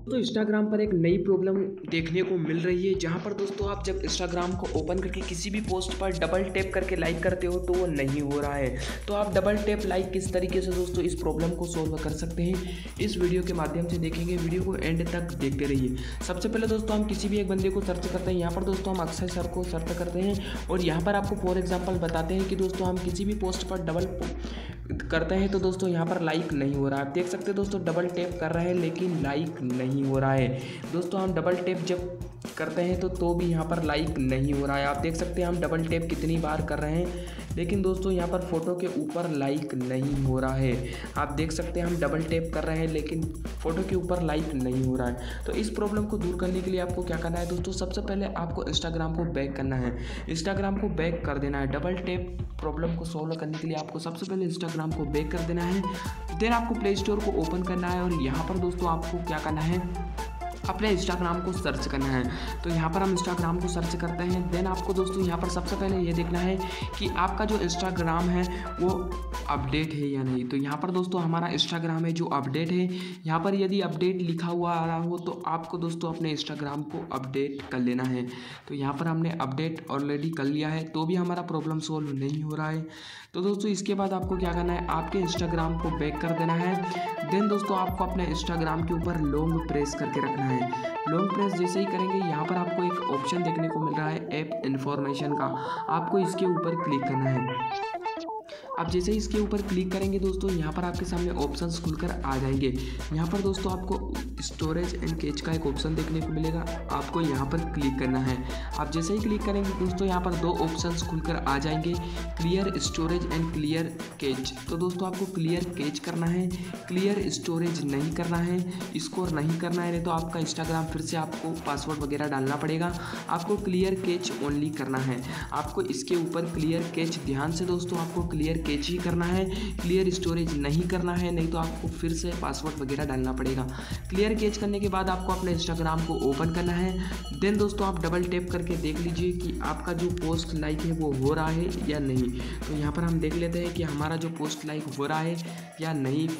तो इंस्टाग्राम पर एक नई प्रॉब्लम देखने को मिल रही है, जहां पर दोस्तों आप जब इंस्टाग्राम को ओपन करके किसी भी पोस्ट पर डबल टैप करके लाइक करते हो तो वो नहीं हो रहा है। तो आप डबल टैप लाइक किस तरीके से दोस्तों इस प्रॉब्लम को सोल्व कर सकते हैं, इस वीडियो के माध्यम से देखेंगे। वीडियो को एंड तक देखते रहिए। सबसे पहले दोस्तों हम किसी भी एक बंदे को सर्च करते हैं। यहाँ पर दोस्तों हम अक्षय सर को सर्च करते हैं और यहाँ पर आपको फॉर एग्जाम्पल बताते हैं कि दोस्तों हम किसी भी पोस्ट पर डबल करते हैं तो दोस्तों यहाँ पर लाइक नहीं हो रहा है। आप देख सकते हैं दोस्तों डबल टैप कर रहे हैं लेकिन लाइक नहीं हो रहा है। दोस्तों हम डबल टैप जब करते हैं तो भी यहाँ पर लाइक नहीं हो रहा है। आप देख सकते हैं हम डबल टैप कितनी बार कर रहे हैं लेकिन दोस्तों यहाँ पर फ़ोटो के ऊपर लाइक नहीं हो रहा है। आप देख सकते हैं हम डबल टैप कर रहे हैं लेकिन फ़ोटो के ऊपर लाइक नहीं हो रहा है। तो इस प्रॉब्लम को दूर करने के लिए आपको क्या करना है दोस्तों, सबसे पहले आपको इंस्टाग्राम को बैक करना है। इंस्टाग्राम को बैक कर देना है। डबल टैप प्रॉब्लम को सॉल्व करने के लिए आपको सबसे पहले इंस्टाग्राम को बैक कर देना है। देन आपको प्ले स्टोर को ओपन करना है और यहाँ पर दोस्तों आपको क्या करना है, अपने इंस्टाग्राम को सर्च करना है। तो यहाँ पर हम इंस्टाग्राम को सर्च करते हैं। देन आपको दोस्तों यहाँ पर सबसे पहले ये देखना है कि आपका जो इंस्टाग्राम है वो अपडेट है या नहीं। तो यहाँ पर दोस्तों हमारा इंस्टाग्राम है जो अपडेट है। यहाँ पर यदि अपडेट लिखा हुआ आ रहा हो तो आपको दोस्तों अपने इंस्टाग्राम को अपडेट कर लेना है। तो यहाँ पर हमने अपडेट ऑलरेडी कर लिया है तो भी हमारा प्रॉब्लम सॉल्व नहीं हो रहा है। तो दोस्तों इसके बाद आपको क्या करना है, आपके इंस्टाग्राम को बैक कर देना है। देन दोस्तों आपको अपने इंस्टाग्राम के ऊपर लॉन्ग प्रेस करके रखना है। लॉन्ग प्रेस जैसे ही करेंगे यहाँ पर आपको एक ऑप्शन देखने को मिल रहा है ऐप इन्फॉर्मेशन का। आपको इसके ऊपर क्लिक करना है। आप जैसे ही इसके ऊपर क्लिक करेंगे दोस्तों यहाँ पर आपके सामने ऑप्शंस खुलकर आ जाएंगे। यहाँ पर दोस्तों आपको स्टोरेज एंड कैच का एक ऑप्शन देखने को मिलेगा। आपको यहाँ पर क्लिक करना है। आप जैसे ही क्लिक करेंगे दोस्तों यहाँ पर दो ऑप्शंस खुलकर आ जाएंगे, clear storage and clear cache. तो दोस्तों आपको क्लियर कैच करना है, क्लियर स्टोरेज नहीं करना है, स्कोर नहीं करना है। नहीं तो आपका इंस्टाग्राम फिर से आपको पासवर्ड वगैरह डालना पड़ेगा। आपको क्लियर कैच ओनली करना है। आपको इसके ऊपर क्लियर कैच, ध्यान से दोस्तों आपको क्लियर कैच ही करना है, क्लियर स्टोरेज नहीं करना है, नहीं तो आपको फिर से पासवर्ड वगैरह डालना पड़ेगा। क्लियर कैच करने के बाद आपको अपने इंस्टाग्राम को ओपन करना है। देन दोस्तों आप डबल टैप करके देख लीजिए कि आपका जो पोस्ट लाइक है वो हो रहा है या नहीं। तो यहाँ पर हम देख लेते हैं कि हमारा जो पोस्ट लाइक हो रहा है या नहीं।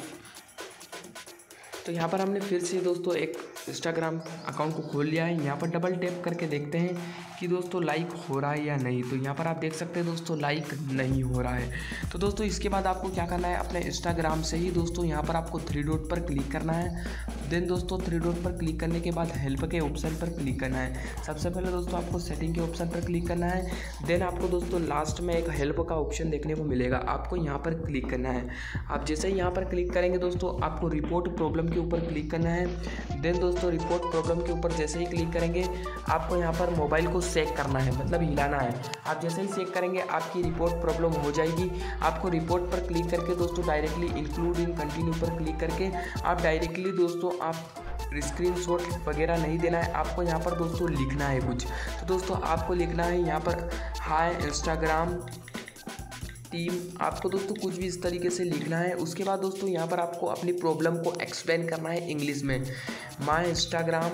तो यहाँ पर हमने फिर से दोस्तों एक इंस्टाग्राम अकाउंट को खोल लिया है। यहाँ पर डबल टैप करके देखते हैं कि दोस्तों लाइक हो रहा है या नहीं। तो यहाँ पर आप देख सकते हैं दोस्तों लाइक नहीं हो रहा है। तो दोस्तों इसके बाद आपको क्या करना है, अपने इंस्टाग्राम से ही दोस्तों यहाँ पर आपको थ्री डॉट पर क्लिक करना है। देन दोस्तों थ्री डॉट पर क्लिक करने के बाद हेल्प के ऑप्शन पर क्लिक करना है। सबसे पहले दोस्तों आपको सेटिंग के ऑप्शन पर क्लिक करना है। देन आपको दोस्तों लास्ट में एक हेल्प का ऑप्शन देखने को मिलेगा, आपको यहाँ पर क्लिक करना है। आप जैसे ही यहाँ पर क्लिक करेंगे दोस्तों आपको रिपोर्ट प्रॉब्लम के ऊपर क्लिक करना है। देन दोस्तों रिपोर्ट प्रॉब्लम के ऊपर जैसे ही क्लिक करेंगे आपको यहाँ पर मोबाइल को शेक करना है, मतलब हिलाना है। आप जैसे ही शेक करेंगे आपकी रिपोर्ट प्रॉब्लम हो जाएगी। आपको रिपोर्ट पर क्लिक करके दोस्तों डायरेक्टली इंक्लूड इन कंटिन्यू पर क्लिक करके आप डायरेक्टली दोस्तों आप स्क्रीनशॉट वगैरह नहीं देना है। आपको यहाँ पर दोस्तों लिखना है कुछ। तो दोस्तों आपको लिखना है यहाँ पर हाय इंस्टाग्राम टीम। आपको दोस्तों कुछ भी इस तरीके से लिखना है। उसके बाद दोस्तों यहाँ पर आपको अपनी प्रॉब्लम को एक्सप्लेन करना है इंग्लिश में। माय इंस्टाग्राम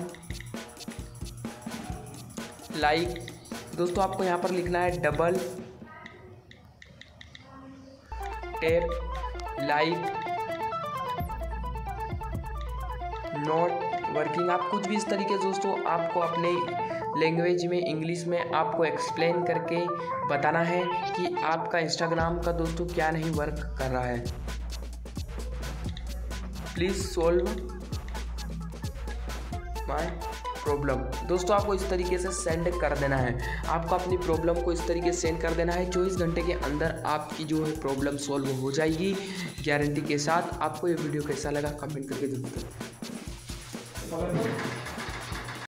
लाइक, दोस्तों आपको यहाँ पर लिखना है double tap like not working. आप कुछ भी इस तरीके से दोस्तों आपको अपने लैंग्वेज में इंग्लिश में आपको एक्सप्लेन करके बताना है कि आपका इंस्टाग्राम का दोस्तों क्या नहीं वर्क कर रहा है। Please solve my problem. दोस्तों आपको इस तरीके से सेंड कर देना है। आपको अपनी प्रॉब्लम को इस तरीके से सेंड कर देना है। 24 घंटे के अंदर आपकी जो है प्रॉब्लम सॉल्व हो जाएगी गारंटी के साथ। आपको ये वीडियो कैसा लगा कमेंट करके जरूर बताएं।